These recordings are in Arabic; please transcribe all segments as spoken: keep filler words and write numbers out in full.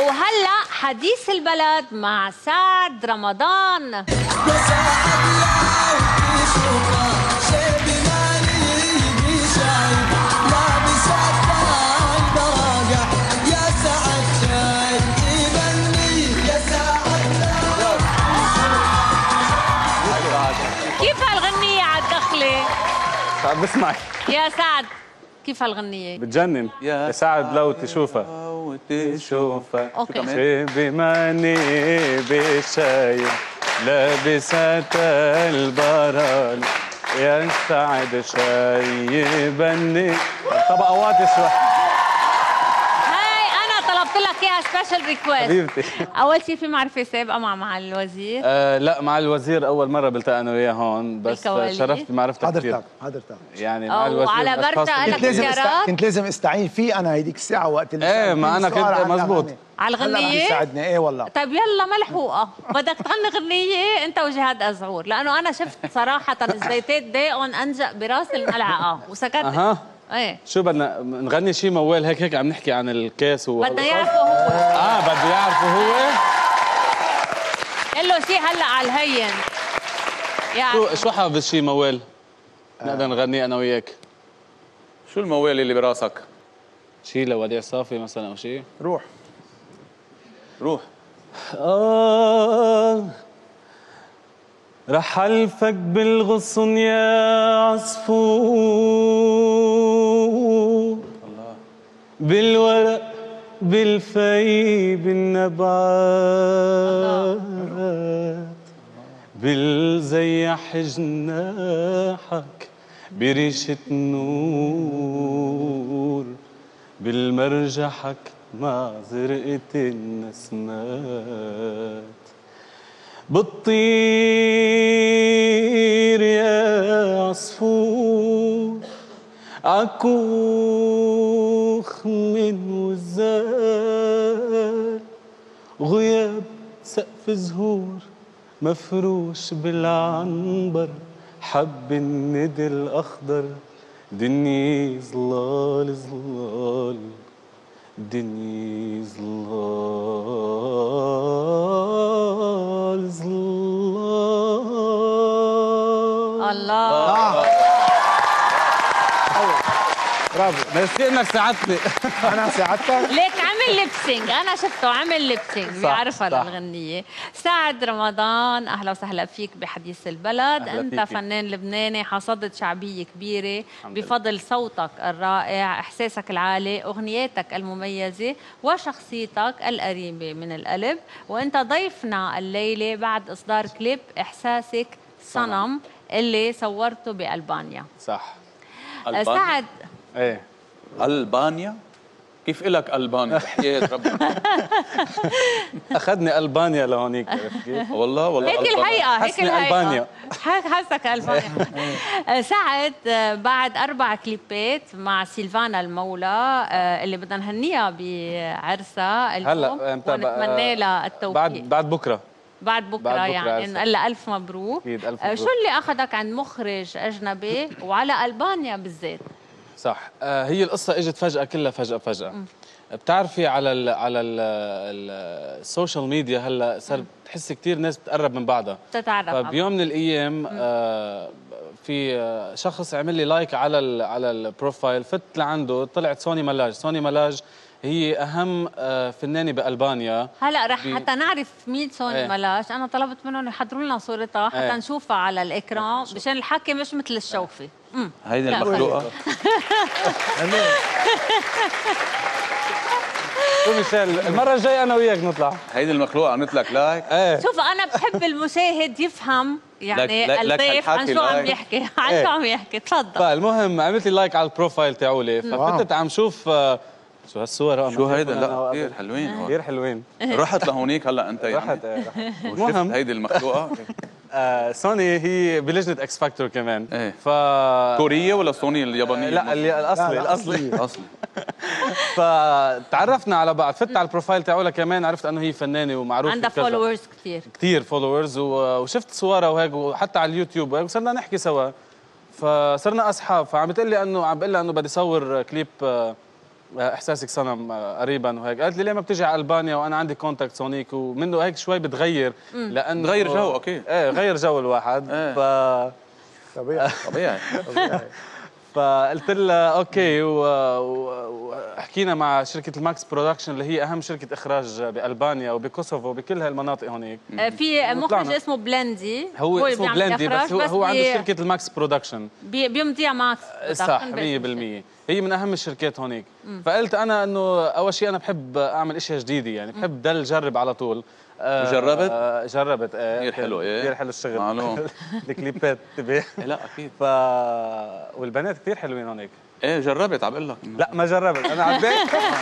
وهلا حديث البلد مع سعد رمضان. كيف هالغنية على الدخلة؟ سعد بسمعك يا سعد كيف هالغنية؟ بتجنن يا سعد لو تشوفها وتشوفها اوكي بماني بشايف لابسة البران يا سعد شايبني طبقة واطي شوي. هاي أنا طلبت لك إياها سبيشال ريكويست حبيبتي. أول شيء في معرفة سابقة مع مع الوزير؟ آه لا مع الوزير أول مرة بلتقى أنا وياه هون بس بالكواليس. شرفت بمعرفتك كثير. حضرتك حضرتك يعني مع الوزير وعلى برتا كنت لازم است... كنت لازم استعين فيه أنا هيديك الساعة وقت اللي ايه ما أنا كنت مزبوط على الغنية؟ ساعدني ايه والله. طيب يلا ملحوقة بدك تغني غنية أنت وجهاد أزعور لأنه أنا شفت صراحة الزيتات داقن أنجأ براس الملعقة وسكت. أها ايه شو بدنا نغني شيء موال هيك هيك عم نحكي عن الكاس و بدنا يعرفوا هو اه بده يعرفوا هو قل له شيء هلا على الهين. شو شو حافظ شيء موال؟ نقدر نغني انا وياك. شو الموال اللي براسك؟ شيء لوديع صافي مثلا او شيء. روح روح. آه رح ألفك بالغصن يا عصفور الله بالورق بالفي بالنبعات بالزيح جناحك بريشة نور بالمرجحك مع زرقة النسمات بتطير يا عصفور عكوخ من وزال غياب سقف زهور مفروش بالعنبر حب الندى الأخضر دنيا ظلال ظلال دنيا ظلال ظلال. الله برافو ميرسي انك ساعدتني. انا ساعدتك ليك عمل ليبسينج انا شفته عمل ليبسينج بيعرفها للغنية. سعد رمضان اهلا وسهلا فيك بحديث البلد. انت فيكي. فنان لبناني حصدت شعبية كبيرة بفضل صوتك الرائع احساسك العالي اغنياتك المميزة وشخصيتك القريبة من القلب وانت ضيفنا الليلة بعد اصدار كليب احساسك صنم اللي صورته بألبانيا. صح. ألبانيا. سعد ايه ألبانيا؟ كيف إلك ألبانيا بحياة ربنا؟ أخذني ألبانيا لهونيك عرفت كيف؟ والله والله هيك الهيئة هيك الهيئة ألبانيا حسك ألبانيا. سعد بعد أربع كليبات مع سيلفانا المولى اللي بدنا نهنيها بعرسها اليوم هلا ونتمنى لها التوفيق بعد بعد بكرة بعد بكرة, بعد بكرة يعني نقول لها ألف مبروك. أكيد ألف مبروك. شو اللي أخذك عند مخرج أجنبي وعلى ألبانيا بالذات؟ صح آه هي القصة اجت فجأة كلها فجأة فجأة. م. بتعرفي على ال على ال السوشيال ميديا هلا صار بتحسي كثير ناس بتقرب من بعضها. بتتعرف. فبيوم من الايام آه في شخص عمل لي لايك على ال على البروفايل فت لعنده طلعت سوني ملاج. سوني ملاج هي اهم فنانه بالبانيا. هلا رح بي... حتى نعرف مين سوني ايه. ملاج انا طلبت منهم يحضروا لنا صورتها حتى ايه. نشوفها على الاكران مشان الحكي مش مثل الشوفي. هيدي المخلوقه شو ميشيل المره الجايه انا وياك نطلع. هيدي المخلوقه عملت لك لايك. ايه. شوف انا بحب المشاهد يفهم يعني لك الضيف عن شو عم يحكي عن ايه. شو عم يحكي. تفضل. فالمهم عملت لي لايك على البروفايل تاعولي فكنت عم شوف شو هالصور. شو هيدا؟ لا كثير حلوين كثير حلوين. رحت لهونيك هلا انت يعني رحت ايه رحت. المهم هيدي المخلوقه آه سوني هي بلجنه اكس فاكتور كمان. ايه. ف كوريه ولا سوني اليابانيه؟ آه لا اللي الاصلي الاصلي الاصلي. فتعرفنا على بعض فت على البروفايل تاعولها كمان عرفت انه هي فنانه ومعروفه عندها فولورز كثير كثير فولورز وشفت صورها وهيك وحتى على اليوتيوب وصرنا نحكي سوا فصرنا اصحاب. فعم بتقول لي انه عم بقول لها انه بدي صور كليب احساسك صنم قريبا وهيك. قالت لي ليه ما بتيجي على البانيا وانا عندي كونتاكت سونيك، ومنه هيك شوي بتغير لانه غير جو اكيد. ايه غير جو الواحد. ايه. ف طبيعي طبيعي طبيعي. فقلت لها اوكي، وحكينا مع شركه الماكس برودكشن اللي هي اهم شركه اخراج بالبانيا وبكوسوفو وبكل هالمناطق هونيك. في مخرج اسمه بلندي، هو, هو اسمه بلندي، بس هو, بس هو عنده شركه الماكس برودكشن بيمضيها ماكس صح مية بالمية. هي من اهم الشركات هونيك. فقلت انا انه اول شيء انا بحب اعمل اشياء جديده، يعني بحب دل جرب على طول. جربت؟ آه جربت ايه كثير حلو. ايه كثير حلو الشغل معلوم. الكليبات تبي لا اكيد. ف والبنات كثير حلوين هونيك. ايه جربت عم بقول لك. لا ما جربت انا عبيت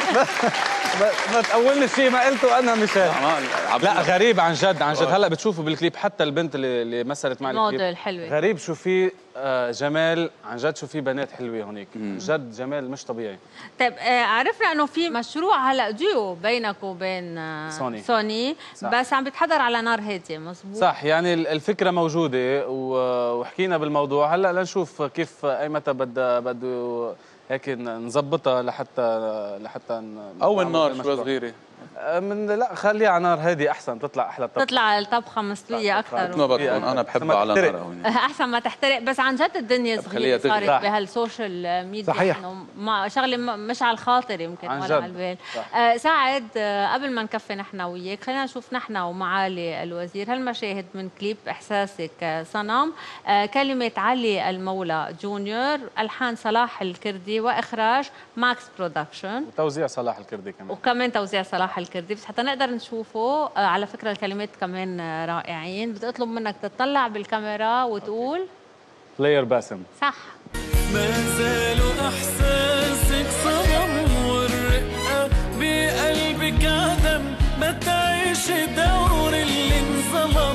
ما, ما تقولني شيء ما قلته انا مش لا غريب عن جد عن جد. هلا بتشوفوا بالكليب حتى البنت اللي, اللي مثلت معي موديل حلوه غريب شو في جمال عن جد، شو في بنات حلوه هونيك جد جمال مش طبيعي. طيب عرفنا انه في مشروع هلا ديو بينك وبين سوني سوني صح. بس عم بتحضر على نار هاديه مزبوط صح؟ يعني الفكره موجوده وحكينا بالموضوع. هلا لنشوف كيف اي متى بده بده هيك نظبطها لحتى لحتى اول نار شوي صغيره من لا خليها على نار هادي احسن، تطلع احلى طبخه، تطلع الطبخه مستويه اكثر. ما بكون انا بحبها على نار هون احسن ما تحترق. بس عن جد الدنيا صغيره صارت بهالسوشيال ميديا صحيح انه ما شغله مش على الخاطر يمكن ولا على البال. آه سعد آه قبل ما نكفي نحن وياك خلينا نشوف نحن ومعالي الوزير هالمشاهد من كليب احساسك صنم. آه كلمه علي المولى جونيور، الحان صلاح الكردي واخراج ماكس برودكشن وتوزيع صلاح الكردي كمان وكمان توزيع صلاح الكردي. بس حتى نقدر نشوفه آه على فكره الكلمات كمان رائعين. بدي اطلب منك تطلع بالكاميرا وتقول بلاير باسم صح. ما زالوا احساسك صنم والرقه بقلبك عدم، ما تعيش دور اللي انظلم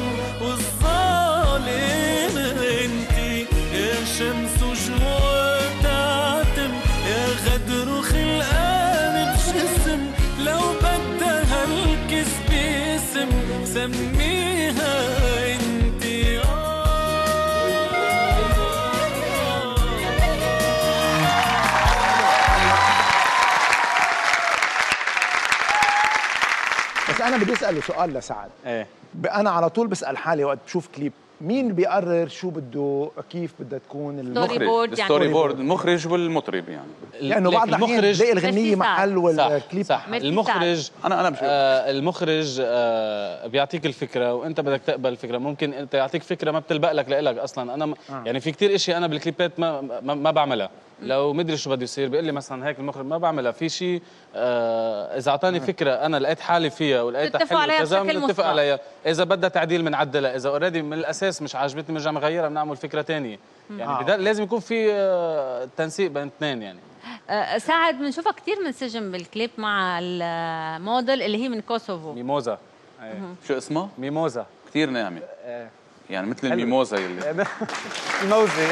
والظالم انتي يا شمس وجوع تعتم يا غدر وخلقان بجسم، لو بدها الكذب اسم سميها انتي. بس انا بدي اساله سؤال لسعد. ايه انا على طول بسال حالي وقت بشوف كليب مين بيقرر شو بده كيف بدها تكون المخرج الستوري بورد المخرج والمطرب يعني لانه بعض الاحيان بتلاقي الغنيه محل والكليب صح, صح. المخرج انا انا بشوف آه المخرج آه بيعطيك الفكره وانت بدك تقبل الفكره. ممكن انت يعطيك فكره ما بتلبق لك لإلك اصلا. انا آه. يعني في كثير اشياء انا بالكليبات ما ما, ما بعملها لو مدري شو بده يصير بيقول لي مثلا هيك المخرج ما بعملها. في شيء آه اذا اعطاني فكره انا لقيت حالي فيها ولقيتها حلوه كذا بنتفق عليها. اذا بدها تعديل بنعدلها، اذا اوريدي من الاساس مش عاجبتني بنرجع نغيرها بنعمل فكره ثانيه. يعني آه. لازم يكون في آه تنسيق بين اثنين. يعني آه سعد بنشوفها كثير منسجم بالكليب مع الموديل اللي هي من كوسوفو ميموزا. أيه. شو اسمها؟ ميموزا. كثير ناعمه أه. يعني مثل الميموزا يلي الموزي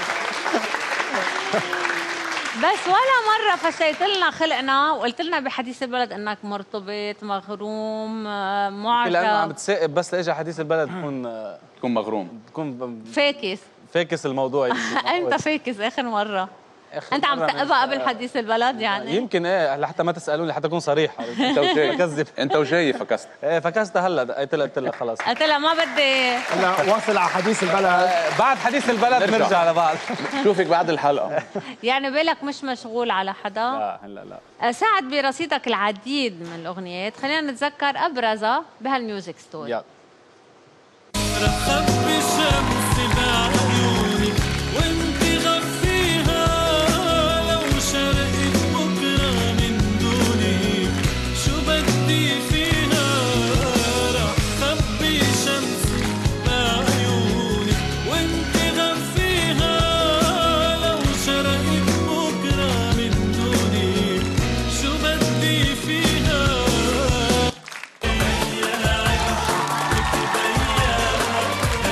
بس ولا مرة فشيت لنا خلقنا وقلت لنا بحديث البلد انك مرتبط مغروم معجب. لأنه عم بتسائب بس لاجى حديث البلد تكون تكون مغروم تكون فاكس فاكس الموضوع. انت فاكس اخر مرة انت عم تقبها قبل حديث البلد يعني يمكن ايه لحتى ما تسالوني حتى اكون صريح. انت وجاي كذب انت وجاي فكست ايه فكست هلا قلت لها قلت لها خلص قلت لها ما بدي هلا واصل على حديث البلد. بعد حديث البلد نرجع لبعض. شوفك بعد الحلقه. يعني بالك مش مشغول على حدا؟ لا هلا لا. ساعد برصيدك العديد من الاغنيات، خلينا نتذكر ابرزها بهالميوزك ستوري. يلا رخب بالشمس بعيوني وانت غفيها لو شرقت بكره من دوني شو بدي فيها. رخب بالشمس بعيوني وانت غفيها لو شرقت بكره من دوني شو بدي فيها.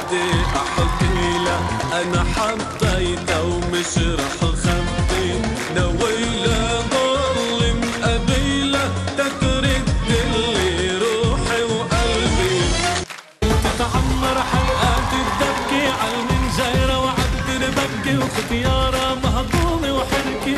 بدي احكي لها انا حبيتها ومش رح اخبي، ناويلها ضل مقابلها تكرد لي روحي وقلبي. تتعمر حلقات الدبكة عالمنجيرة وعبد بكي وختيارة مهضومة وحركي،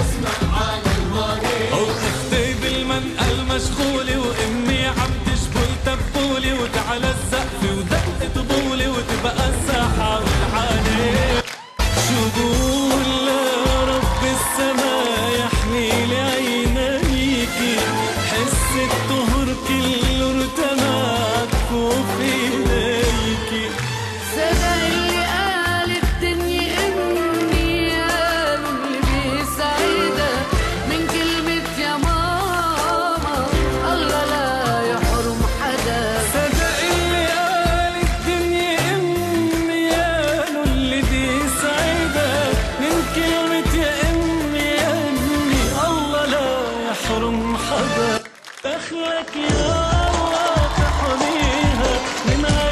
واختي بالمنقل مشغولة وامي عم تشبل تبولي وتعالى السقف ودقت طبولي وتبقى الساحة والعالي. شو قول لرب السما يحمي لي عينيكي، حس الطهر كله ارتمى كفوف ايديكي. صدق اللي قال الدنيا اني قالوا اللي بيسعدها من كلمة يا ماما الله لا يحرم حدا. صدق اللي قال الدنيا امي قالوا اللي بيسعدها من كلمة يا امي يا امي الله لا يحرم حدا. دخلك يا الله تحميها من